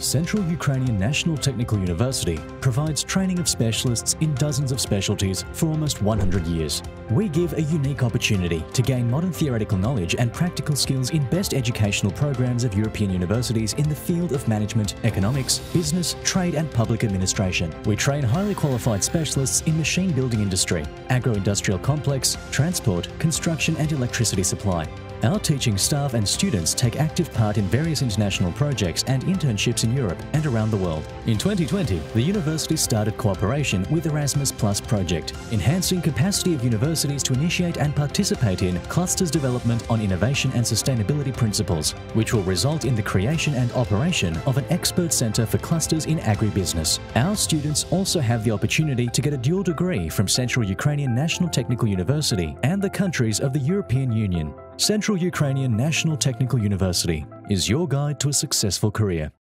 Central Ukrainian National Technical University provides training of specialists in dozens of specialties for almost 100 years. We give a unique opportunity to gain modern theoretical knowledge and practical skills in best educational programs of European universities in the field of management, economics, business, trade and public administration. We train highly qualified specialists in machine building industry, agro-industrial complex, transport, construction and electricity supply. Our teaching staff and students take active part in various international projects and internships in Europe and around the world. In 2020, the university started cooperation with Erasmus Plus project, enhancing capacity of universities to initiate and participate in clusters development on innovation and sustainability principles, which will result in the creation and operation of an expert center for clusters in agribusiness. Our students also have the opportunity to get a dual degree from Central Ukrainian National Technical University and the countries of the European Union. Central Ukrainian National Technical University is your guide to a successful career.